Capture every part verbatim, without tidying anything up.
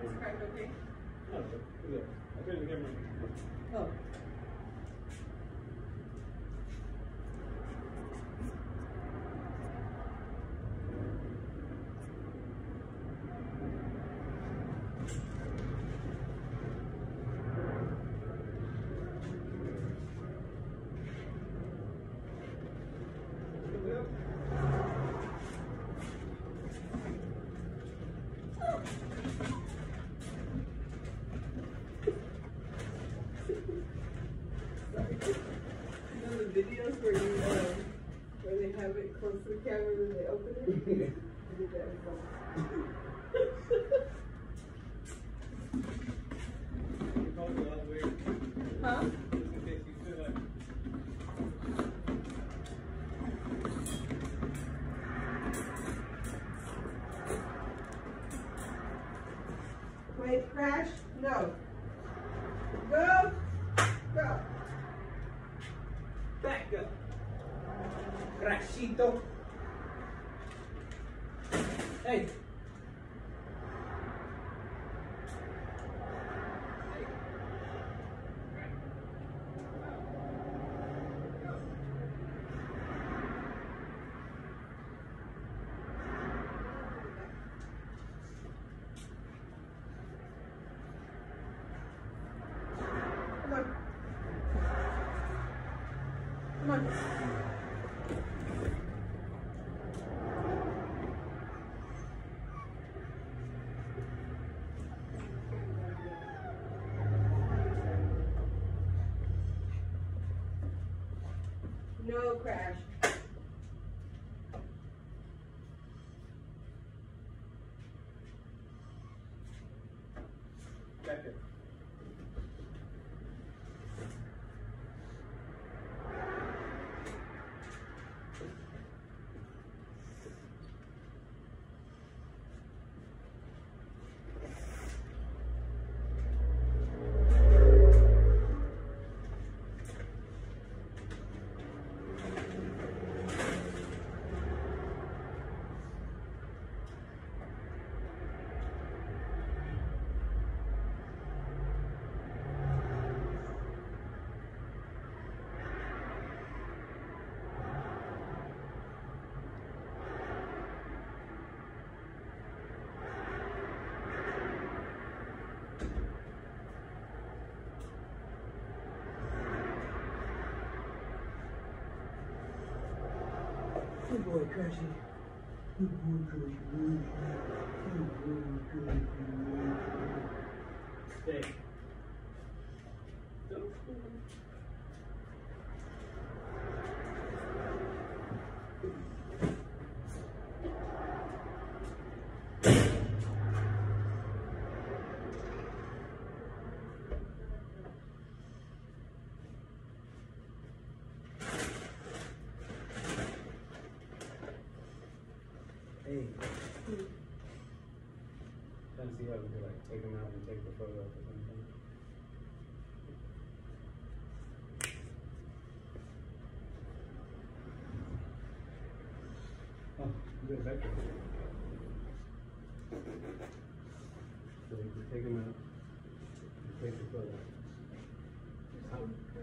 cracked, okay? No, look. I couldn't get my. Oh. Videos where you um, where they have it close to the camera and they open it. I did that before. Huh? Wait, crash? No. Go. Go. Back up. Crashito. Hey. Come on. Come on. No crash. Back there. Good boy, Crashy. Good boy, Crashy. Good boy, Crashy. Stay. Hey. Trying to see how we could like take them out and take the photo at the same time. Oh, good back there. So we can take them out and take the photo. How?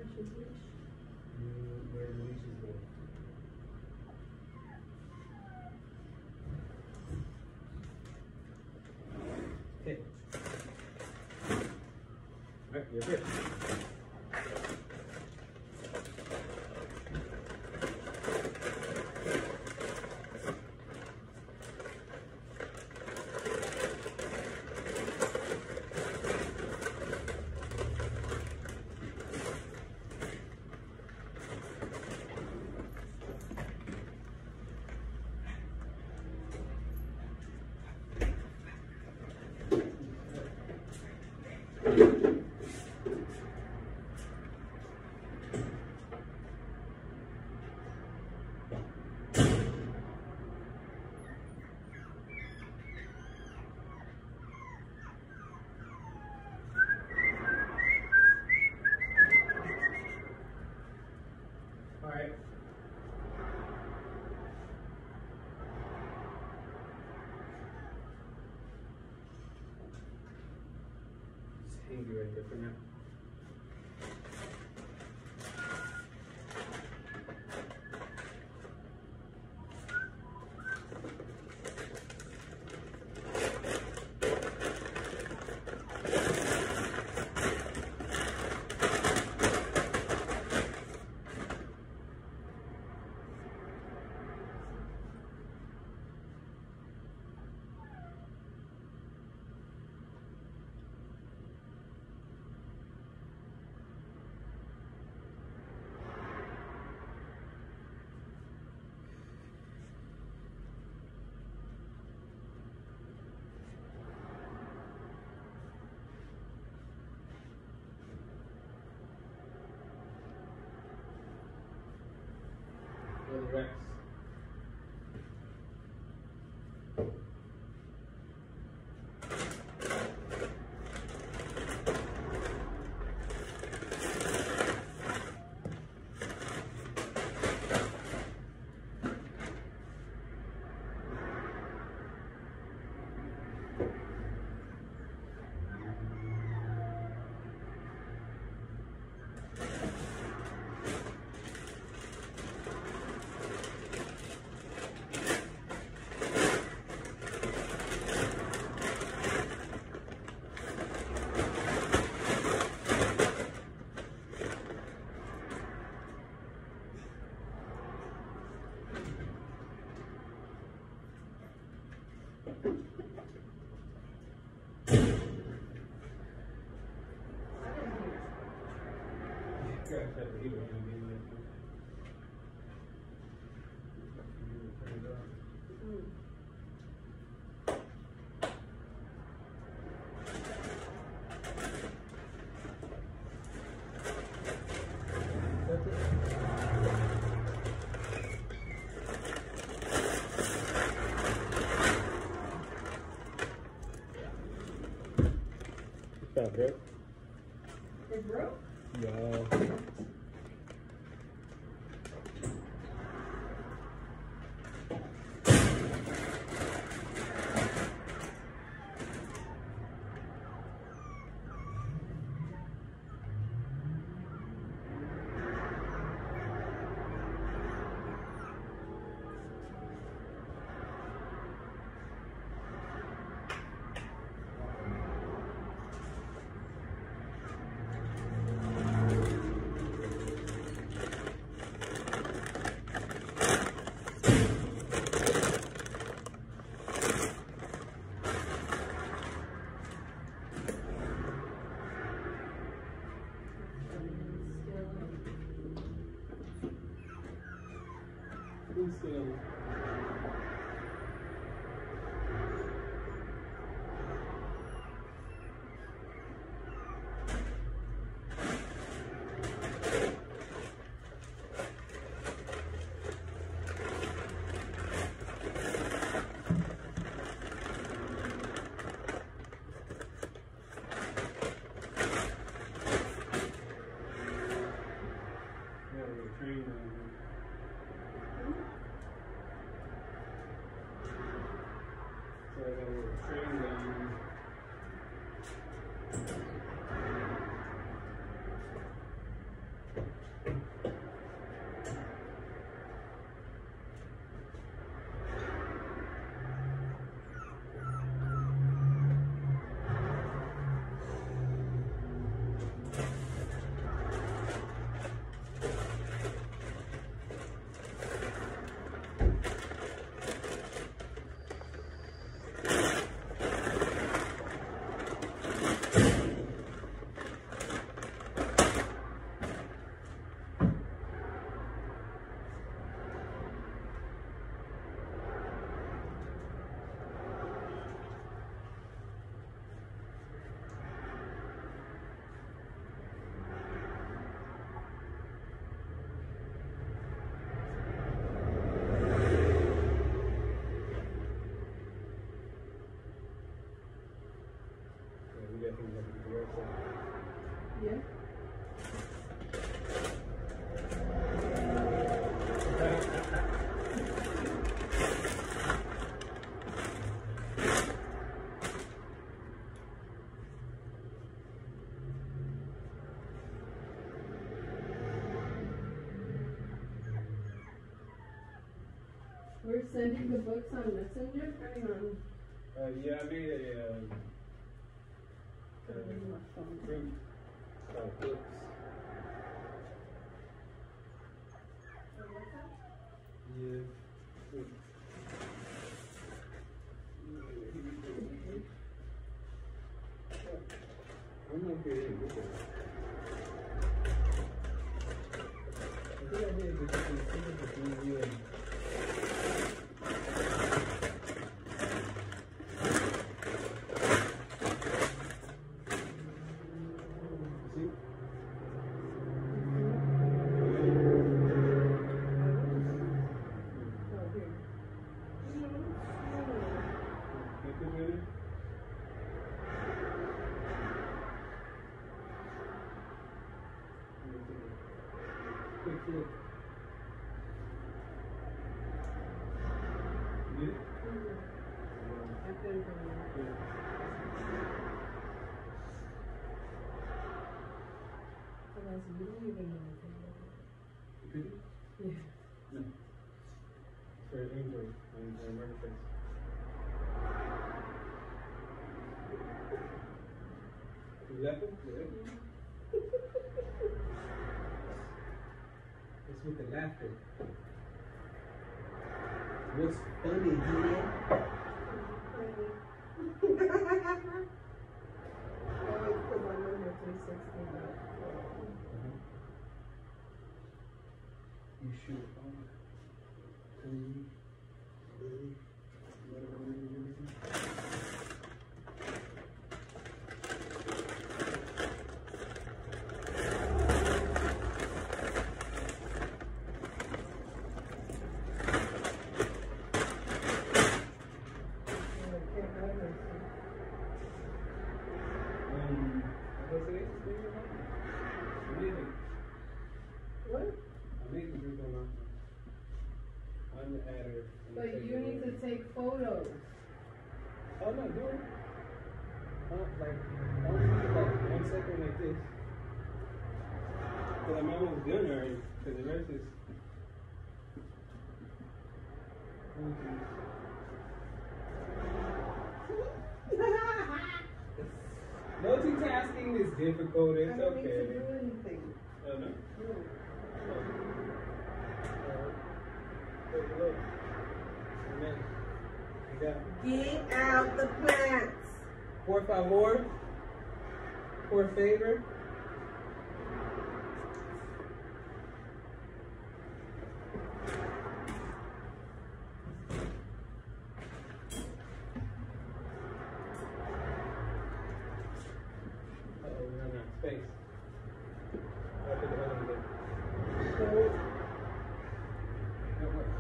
Mm, where the leash is going. Okay. All right, you're good. think you're right there for now. For the rest. That broke? It broke? Yeah. Still. Yeah, we're trained on So I got a little train down. Yeah. were sending the books on Messenger? I mean, on Uh, yeah, I made a, uh, uh, my phone. group called Books. Yeah. I'm not good at it. I think I did, but you can see it between you and. You don't even know anything. Yeah. No. For an injury and a murder case. You left it? Yeah. It's with the laughter. What's funny here? Oh, it's because I know you're three sixty. You should um, um, really, whatever it is you're using. Um, I guess it is bigger now. Amazing. What? I made the group on my I'm the adder. I'm But the you need to taker. take photos. Oh no, do it. Uh, like, only like one second like this. Because I'm almost done already. Because the rest is. Multitasking is difficult. It's I don't okay. need to do anything. Oh no? No. Take a look. And then you got Get out the plants. por favor, por favor. Uh-oh, we run out of space. I'll put the other one there. So, That works.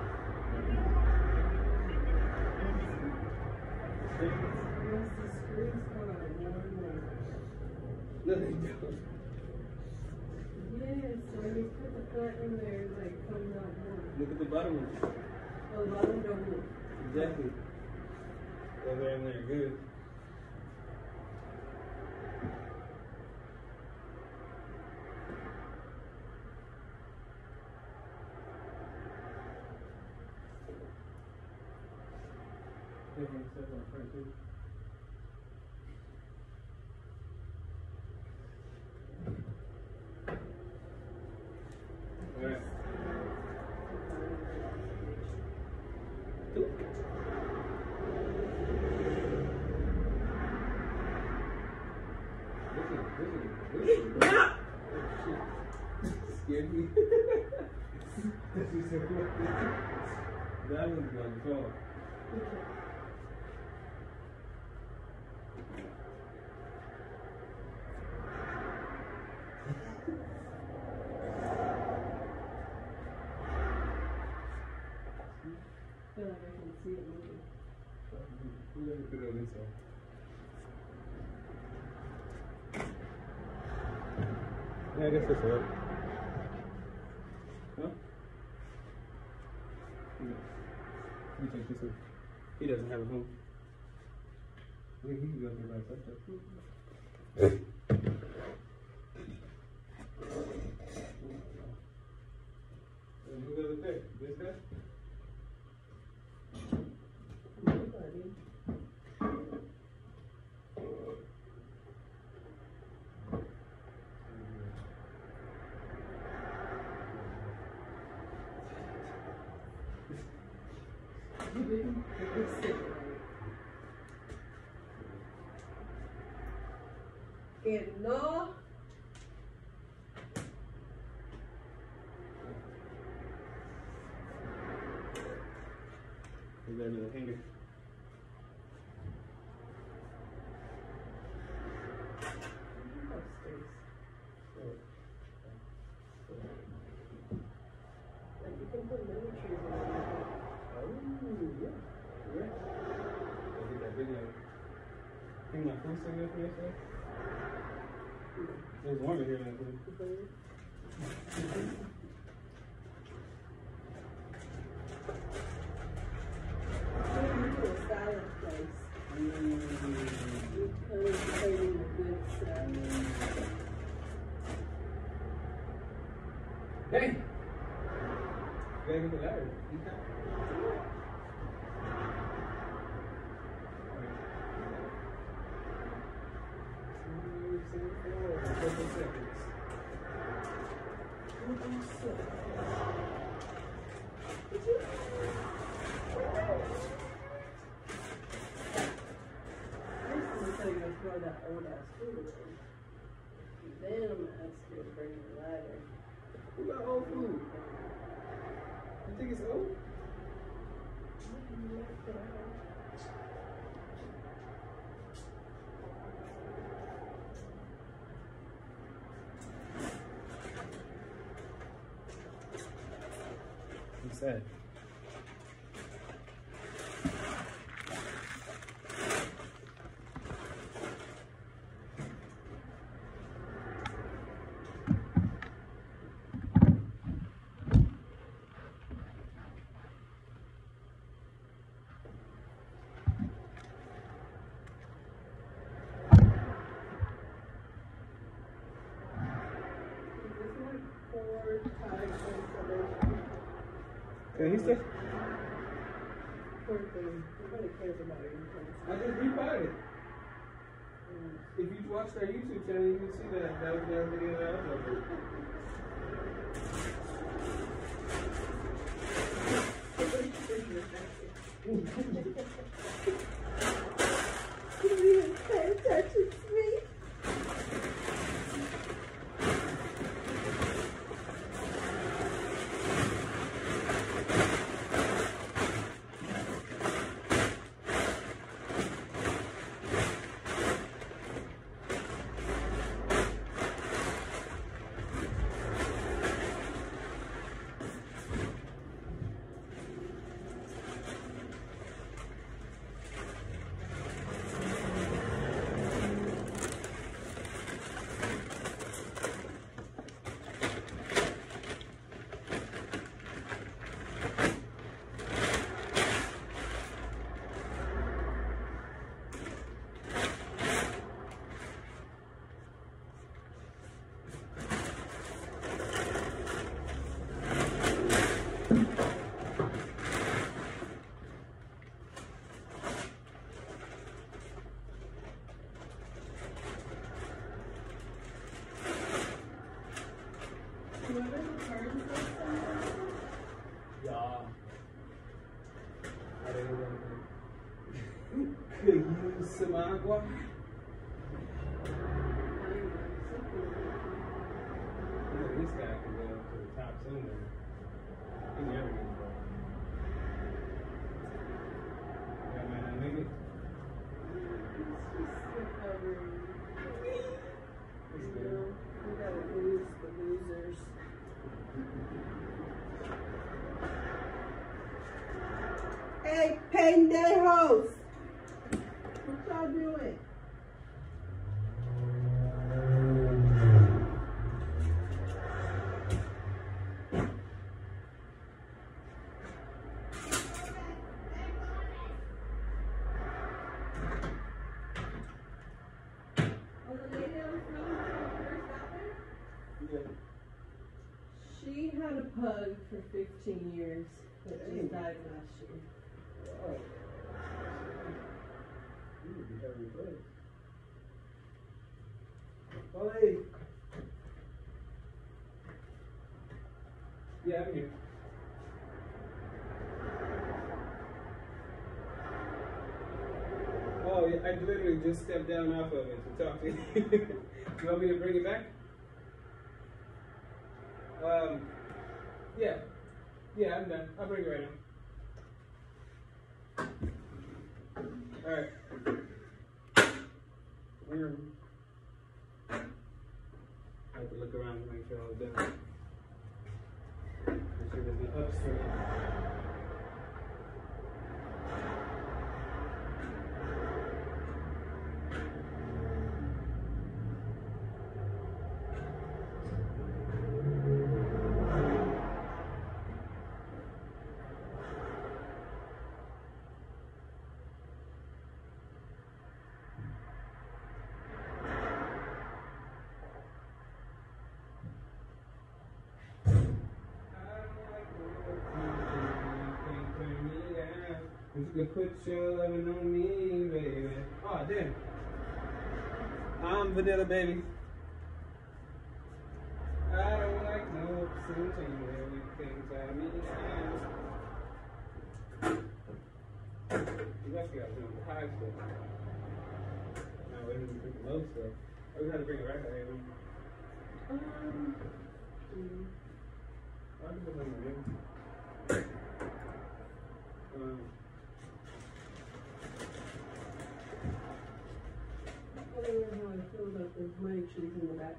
unless the screens come out more and more. No, they don't. Yes, when you put the plant in there, it like comes out more. Look at the bottom one. Oh, the bottom don't move. Exactly. Go there and there. Good. Taking stuff on front too. Alright. Listen, listen, listen. No! Oh, shit. Scared me. She said, that one's gonna fall. I feel like I can see it moving. Let me put it on this side. Yeah, I guess that's right. Huh? No. Let me take this one. He doesn't have a home. I think he can go there by himself though. And who goes up there? This guy? It's sitting right. Que no. Is there another hanger? Upstairs. Like you can put miniatures in there. Oh, yeah. Yeah. I'll get that video. Think my food still good for yesterday? It was warm in here last night. To a salad place. Mm. Because they need a good salad. Hey! You gotta get the ladder. Throw that old ass food away. Then I'm gonna ask you to bring the ladder. Who got old food? You think it's old? I'm sad. Can he still? Poor thing. Nobody cares about it. I just rebought it. Mm. If you watch their YouTube channel, you can see that that was their video that I uploaded. You didn't even pay attention to me. Yeah. Could use some agua. This guy can go to the top somewhere. He never gets brought. That man, that nigga. You know, we gotta lose the losers. Hey, pendejos! What y'all doing? She had a pug for fifteen years, but just died last year. Oh. You would be having fun. Ollie! Yeah, I'm here. Oh, yeah, I literally just stepped down off of it to talk to you. You want me to bring it back? Um, yeah. Yeah, I'm done. I'll bring it right now. Alright. I have to look around and make sure I was done. Make sure there's no upstream. You can put your loving on me, baby. Oh, damn. I'm Vanilla Baby. I don't like no something everything to me now. You must got some high stuff. No, we didn't bring the low stuff. Oh, we had to bring it right here. Um, mm, I can put it in there. Um, I don't know how I feel about those money trees in the back.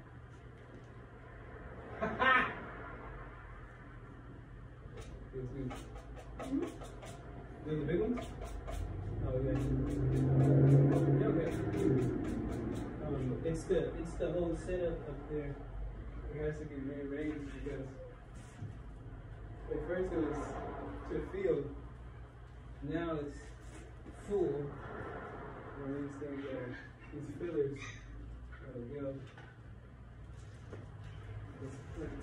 Mm-hmm. They're the big ones? Oh, yeah. Okay. Um, it's the, it's the whole setup up there. It has to get rearranged because at first it was to field. Now it's full. And these things are, these fillers gotta go. It's plenty.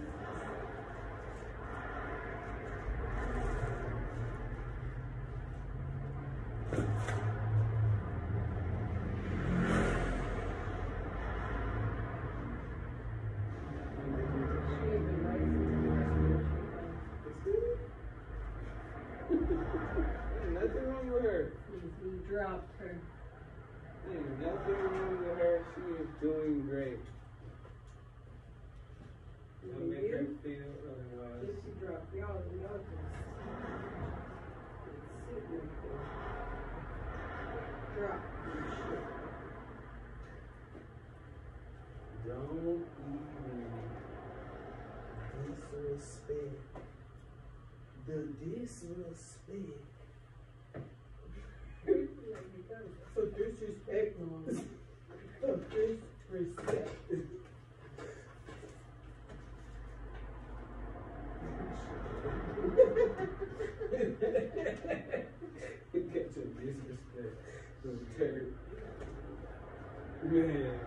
Nothing wrong with her. You dropped her. Ain't nothing wrong with her. She is doing great. Don't make her feel otherwise. If you drop y'all, y'all just sit right there. Drop your shit. Don't even disrespect. The disrespect. So disrespect, Mom. So disrespect. Get your disrespect. So terrible. Man.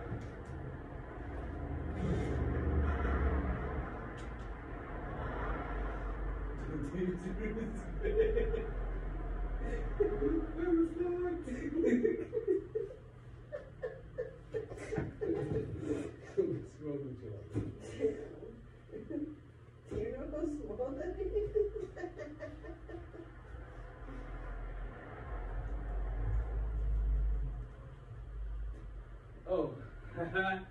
Oh, that's funny.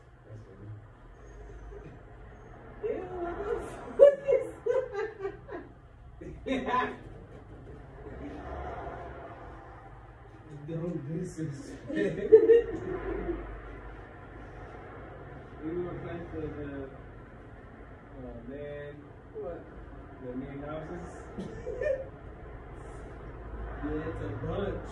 Ew, what the fuck is that? Don't disrespect. We were planning for the, oh man, What? the main houses. Yeah, it's a bunch.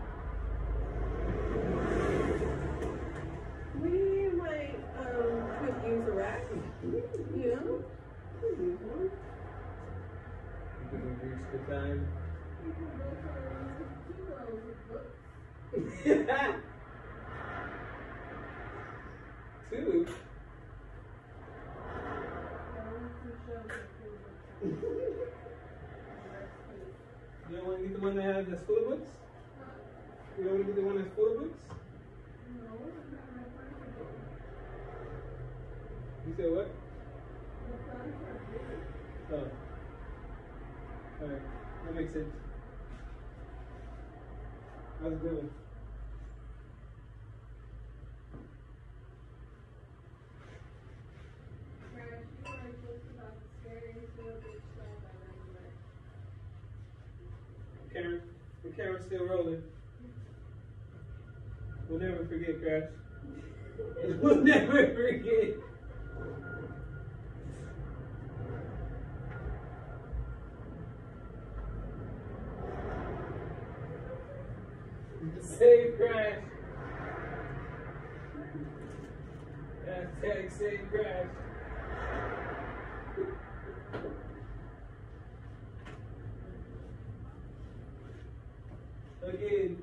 We might um could use a rack. You know? Could use one. Because we reached the time. You can go for two rows of books. Two? You don't want to get the one that has that's full of books? You don't want to get the one that's full of books? You said what? Oh. Alright, that makes sense. That was a good one. still rolling. We'll never forget, Crash. We'll never forget. Save Crash. Hashtag save Crash. Again.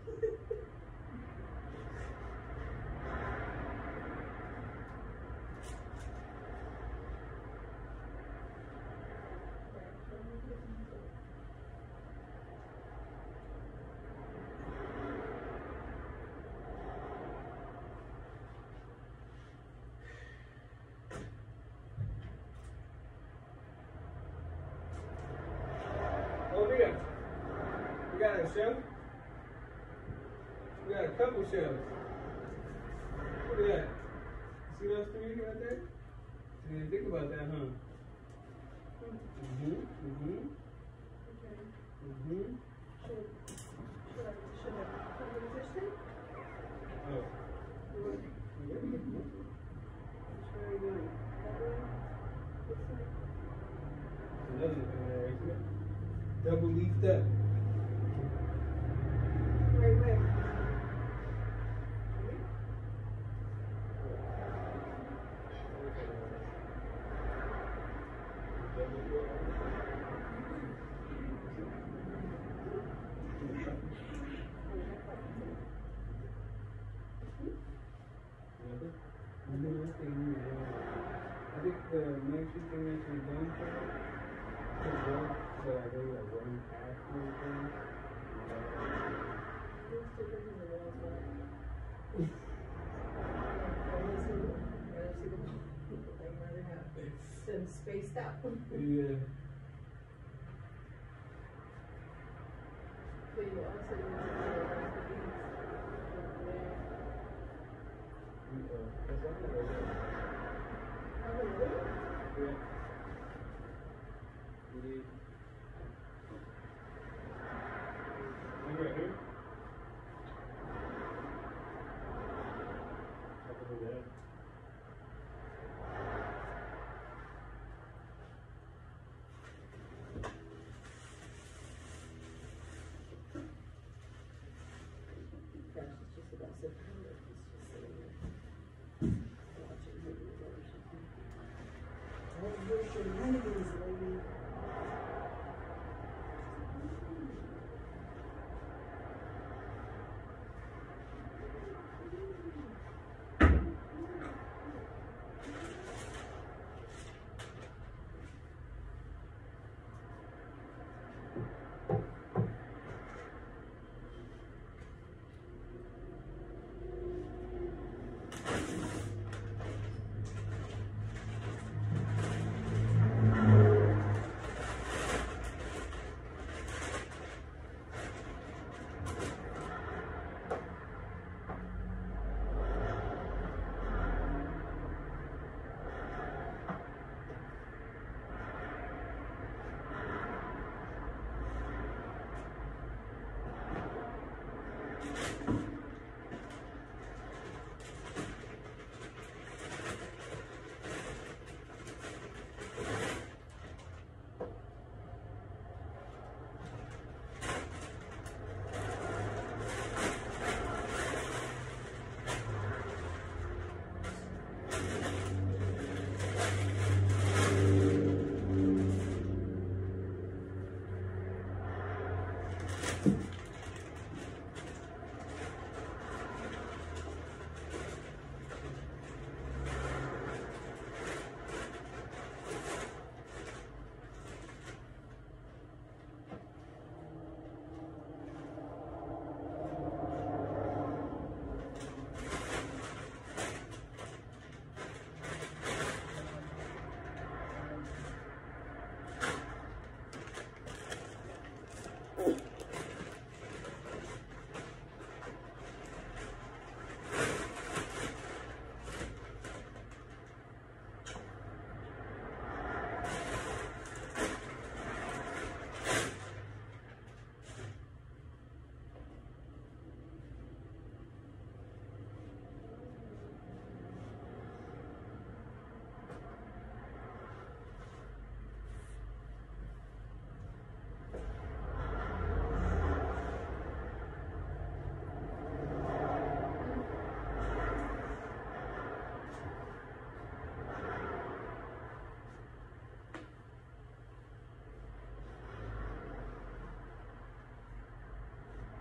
Oh, we got, we got a shelf. We got a couple shelves. Look at that. See those three right there? You didn't think about that, huh? Mm-hmm, mm-hmm. Okay. Mm-hmm. Should, should I, should I put it in this thing? Oh. Or which way are you going? That way? This way? Another thing there, right there. Double leafed up. Wait, wait. I think the next thing that you're done for is work, so I think like one half or something. Who's sticking in the walls back? I want to see the, I want to see the, I'd rather have them spaced out. Yeah. But you also need to do the rest of these. Uh, that's not right there. Oh, really? Yeah. We need. You right here? I can do that. Gosh, it's just about September. It's just sitting there. Watching movies or something. Oh, here's your movies, lady.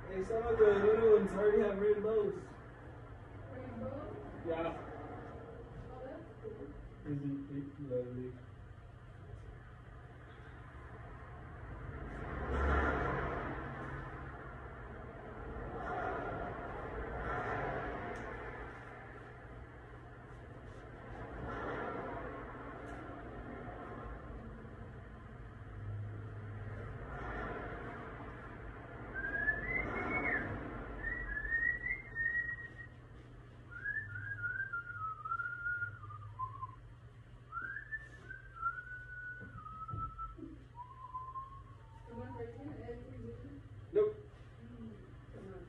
Hey, some of the little ones already have rainbows. Rainbow? Yeah. Oh, that's cool. Isn't it lovely? The one right here, Ed, is it? Nope. Come on.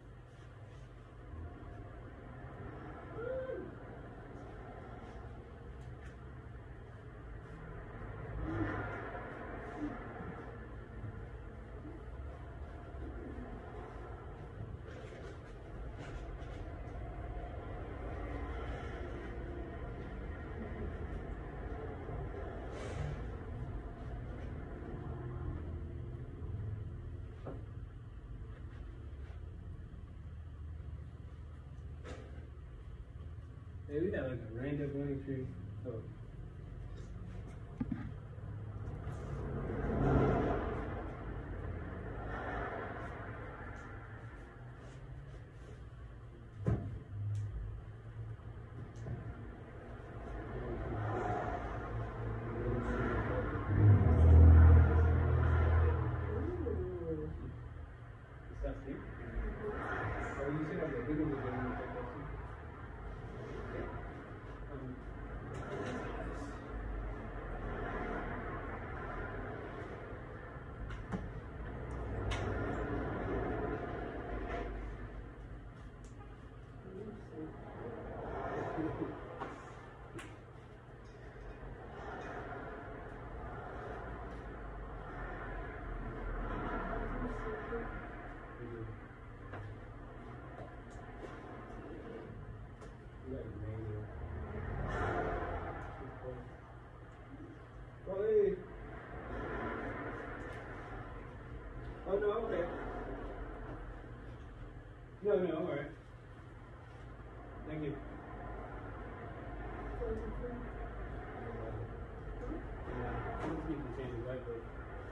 Hey, we got like a rainbow bunny tree. Oh. Ooh. Is that big? Oh, you said like a big one was going to take that too. Um, we got a mango. Oh, hey. Oh, no, okay. No, no, all right. Thank you. Yeah, just need to change the light bulb.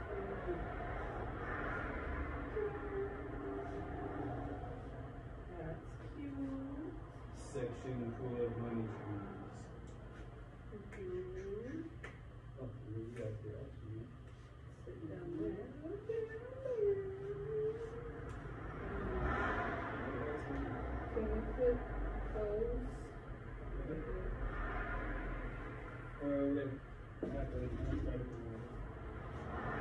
That's cute. Section full of money trees. Mhm. Oh, we got the actually. Sit down there. Okay. Can we put those? Or over there. After the started the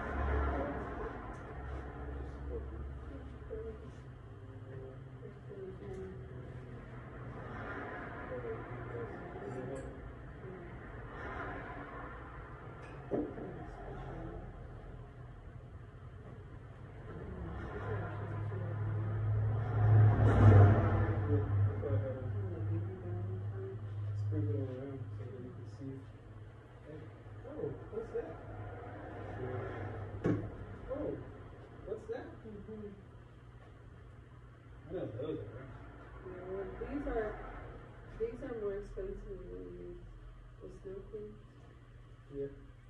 Sprinkle it around so that you can see. Hey, oh, what's that? Oh, what's that? Mhm. I know those are. Yeah, well, these are these are more expensive than the snow queens. Yeah.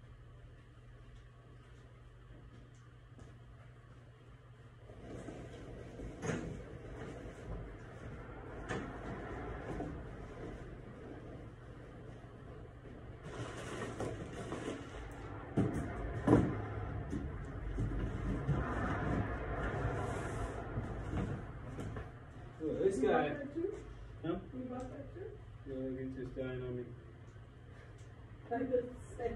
Look, this You guy. bought that too? Huh? You bought that too? Yeah, he's just dying on me. I just said.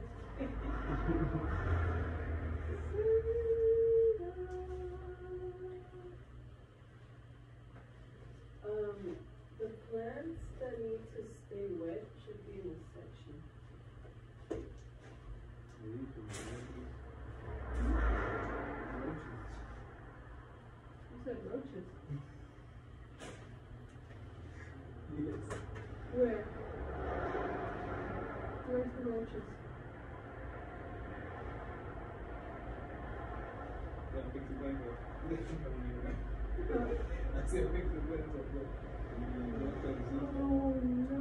Um, the plants that need to stay wet should be in a section. You said roaches. Yes. Where? Where's the roaches? Yeah, fix the blanket. Oh. said fix the buttons up there. Oh no.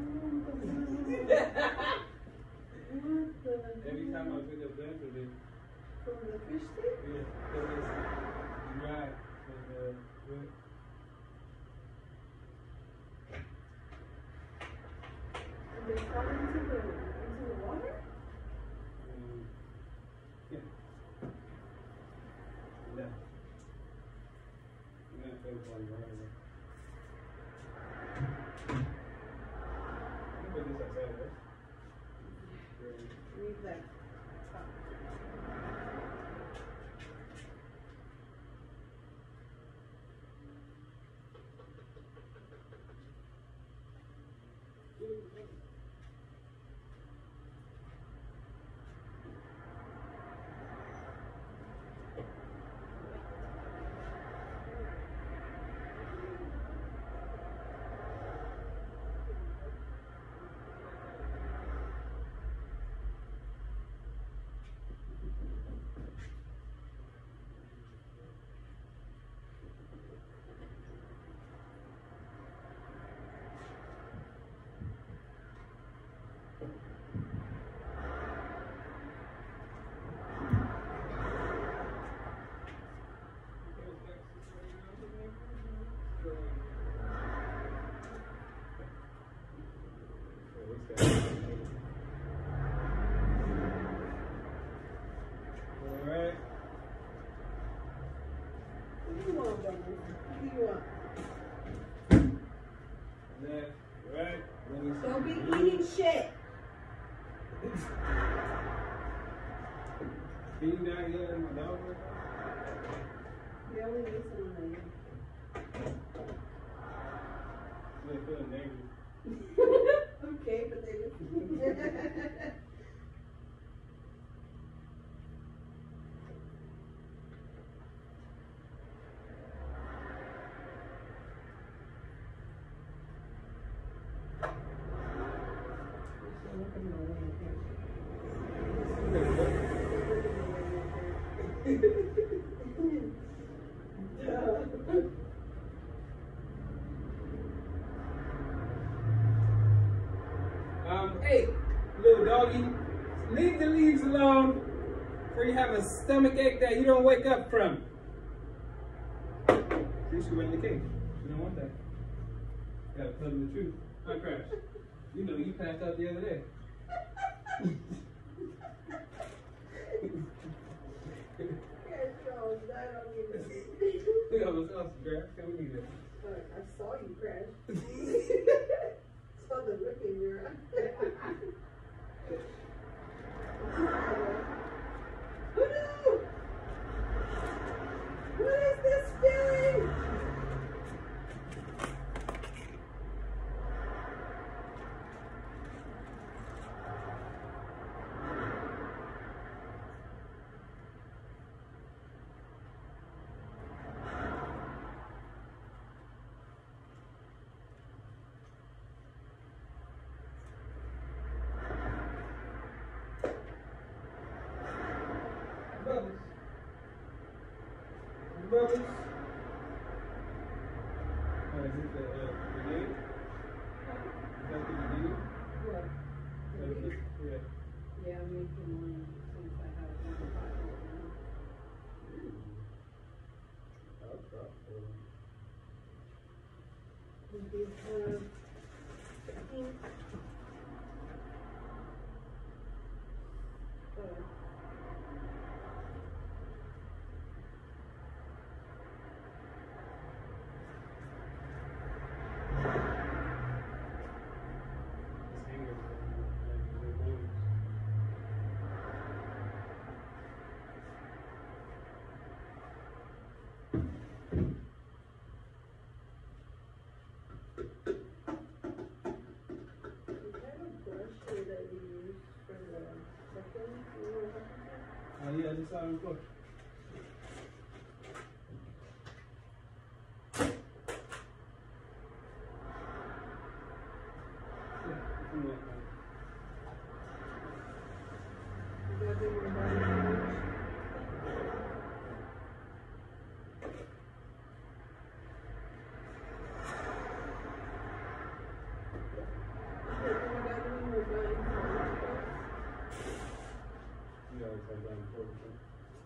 What the? Every time I pick up buttons with it. From the fish stick? Yeah, because it's dry. And, uh, wet. And they fall into the, into the water? Um, yeah. Yeah. I'm not going to play right away. Put this outside, right? Leave that top. Alright. What do you want, Bubbles? What do you want? Left, right. Don't be eating shit. Can you not yell at my dog? You only need some money. They feel negative. Okay, but they listen. Um, hey, little doggy, leave the leaves alone before you have a stomach ache that you don't wake up from. You should went in the cage. You don't want that. Gotta tell them the truth. Huh, Crash? You know, you passed out the other day. Look at what's else, Crash. Come with me there. I saw you crash. Saw the look in your eye. Oh no! What is this feeling? Bubbles. Bubbles. Oh, is it the uh, grenade? Is that the grenade? What? Uh, yeah. Yeah, I'm making one since I have one bottle now. With these, uh, ink. Uh, Oh yeah, this side of the floor.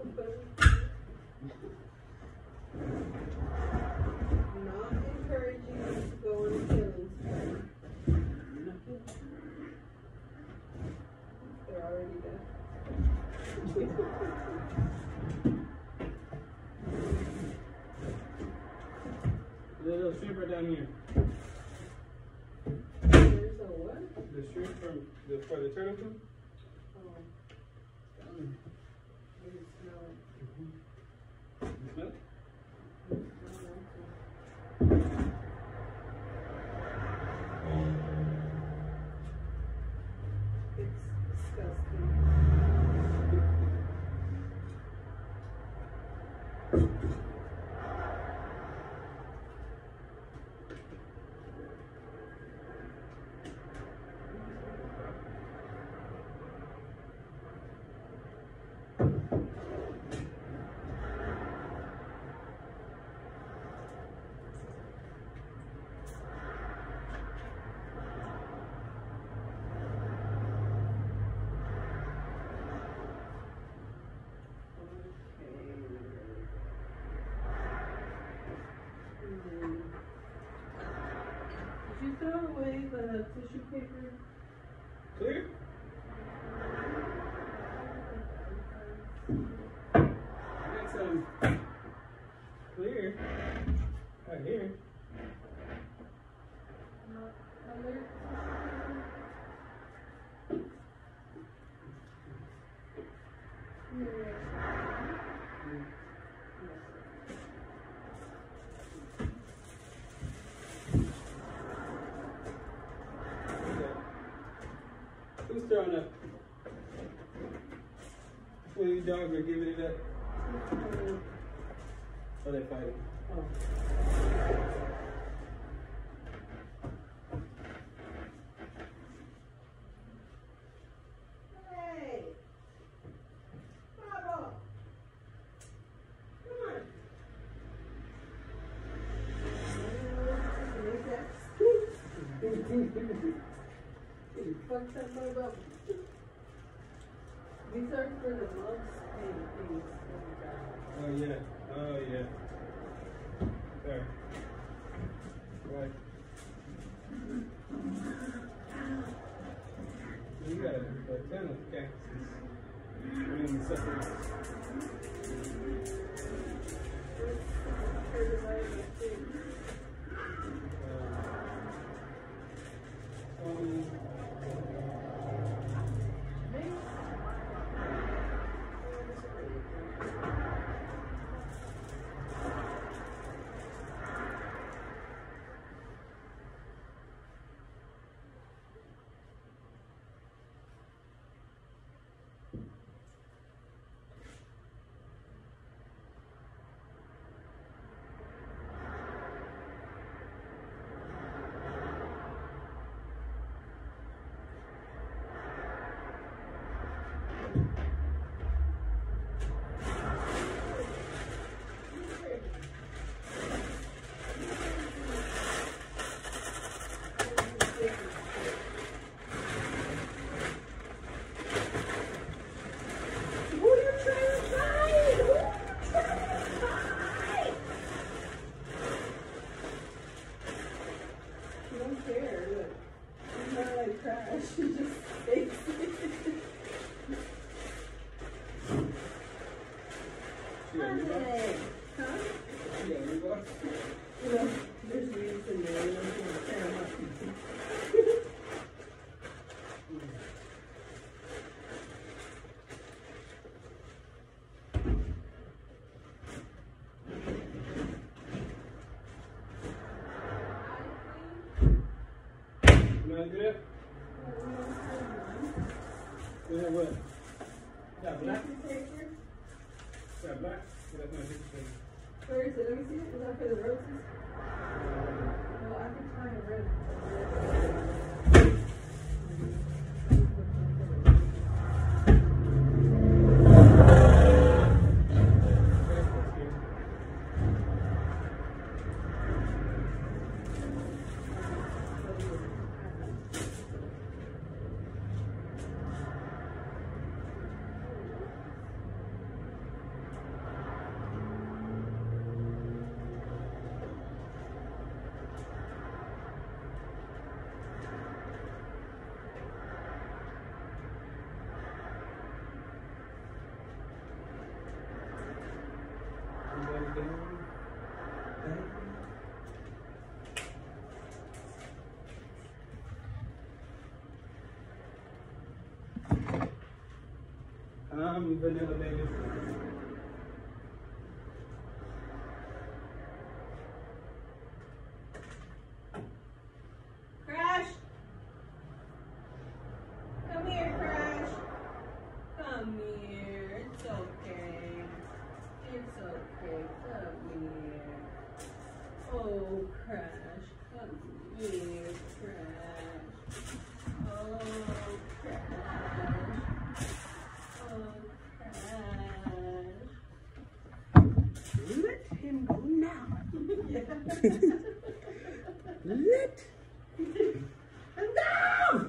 Not encouraging you to go on a killing spree. They're already dead. There's a little stripper down here. There's a what? The shrimp from the for the turtle soup. Oh. Mm. I can smell it. Mm-hmm. You smell it? I can smell it. It's disgusting. Did you throw away the tissue paper? Clear? I got some clear right here. Not colored tissue paper? Who's throwing up? Well, you dogs are giving it up. Oh, they're fighting. Oh. Hey! Bravo! Come on! You fucked that mug up. These are for the mugs and things. Oh, yeah. Oh, yeah. There. Right. You got a, a ton of cactuses. Green suckers. Um, Good. Is that what? Is that black? Is that black? So that's not a picture paper. Where is it? Let me see it. Is that for the roses? Well, I can find a red. Um, vanilla baby. Crash! Come here, Crash. Come here. It's okay. It's okay. Come here. Oh, Crash. Come here, Crash. Oh, Crash. Oh, Crash. Let him go now. Yeah. Let No!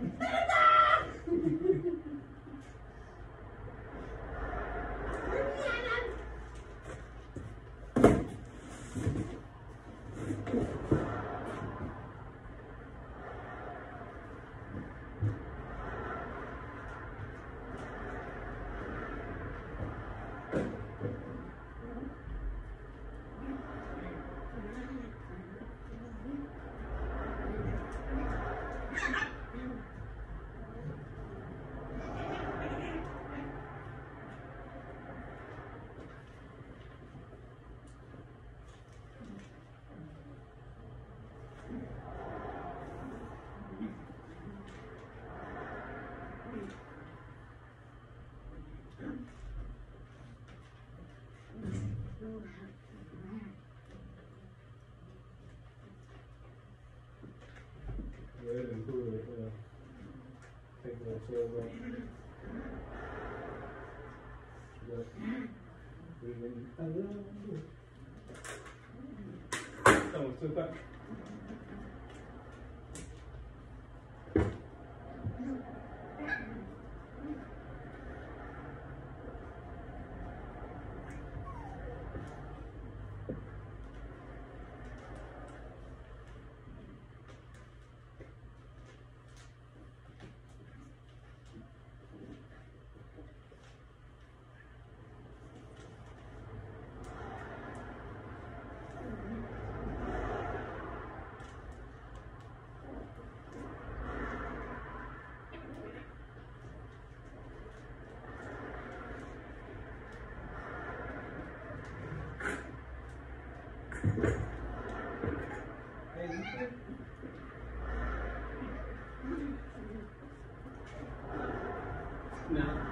Yeah, it's been cool. Uh, take that chair away. But, breathing. I love you. That was too fast. Hey, you good? No.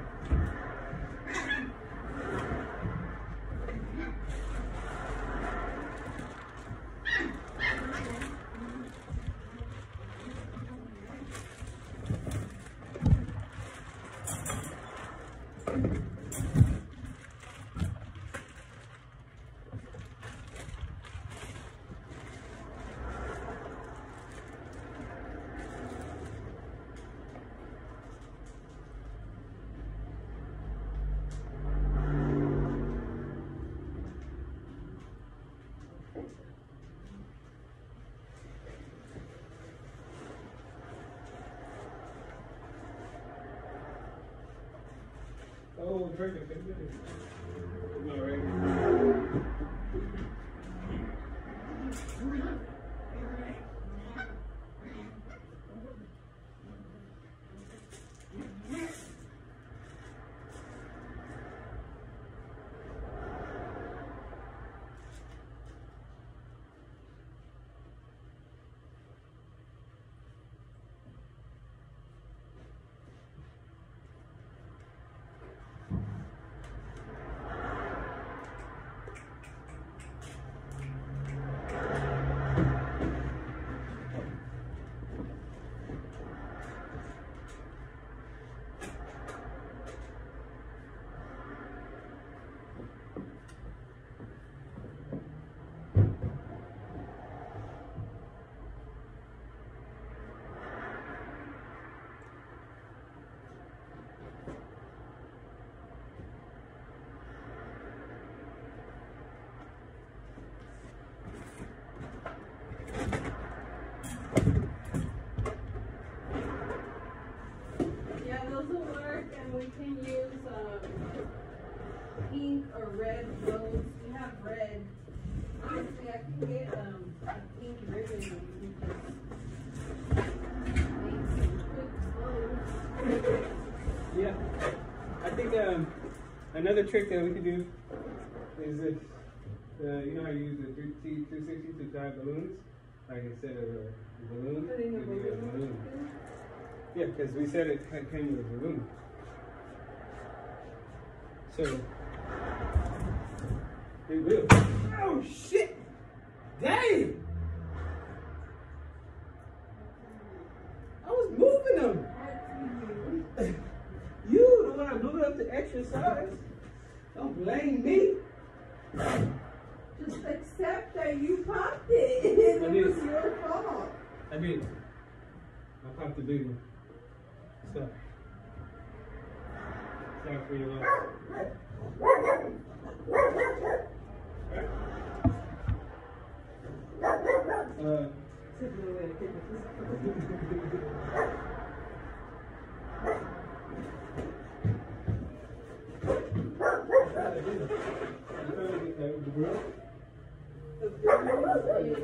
Oh, drink it, baby. All right. another trick that we could do is this. Uh, you know how you use the three sixty to drive balloons? Like instead of a balloon, I didn't know it'd be a balloon. balloon. Yeah, because we said it came with a balloon. So, it will. Oh shit! Dang! I was moving them. You, the one I blew up the exercise. Don't blame me. Just accept that you popped it. I It did. was your fault. I did. I popped the big one. Stop. Sorry for your loss. Uh, the grill? The girl is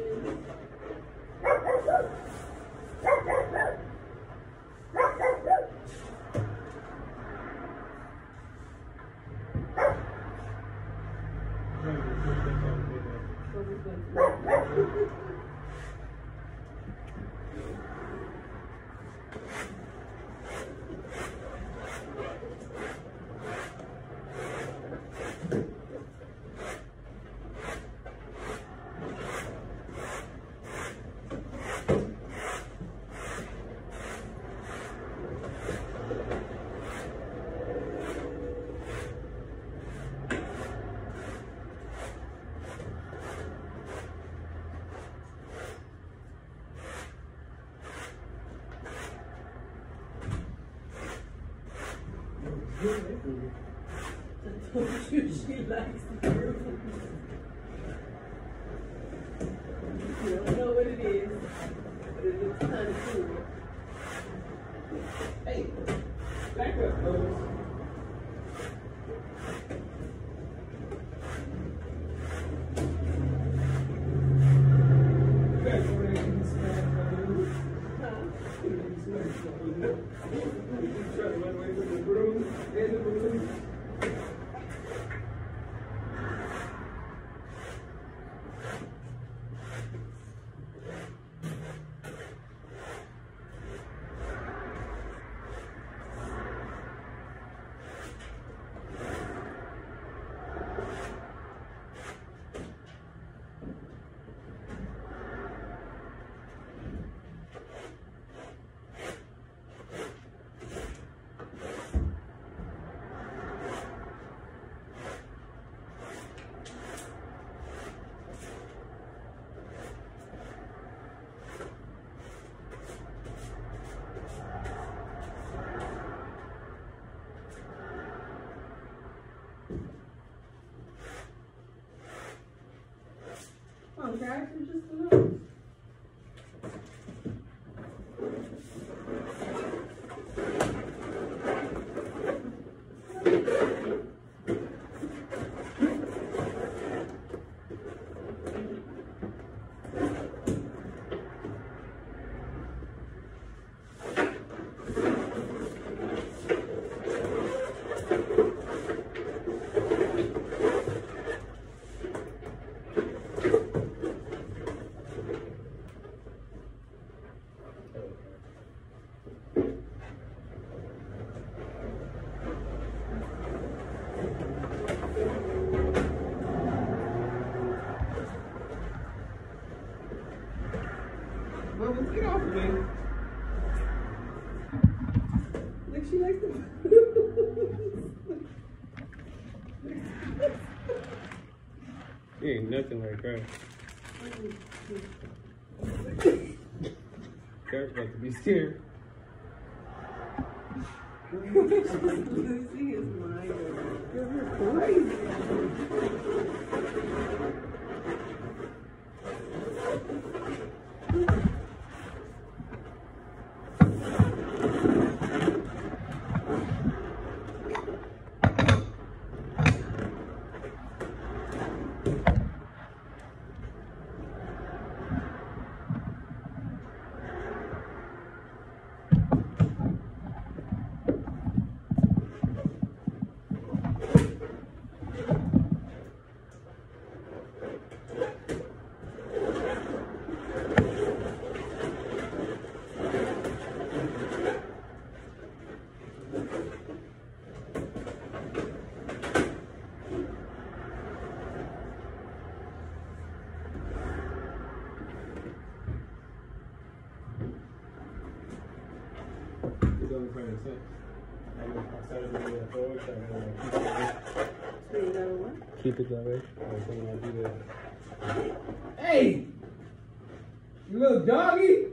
I told you she likes the groove. You don't know what it is, but it looks kind of cool. Hey, back up, Lois. Oh, guys, you're just alone. Bubbles, get off of me. Like she likes the You ain't nothing like her. Car's about to be scared. losing his mind. You're crazy. doesn't make sense. I started doing it forward, so I gotta like, keep it that way. So you gotta what? Keep it that way. So when I do that. Hey! You little doggy!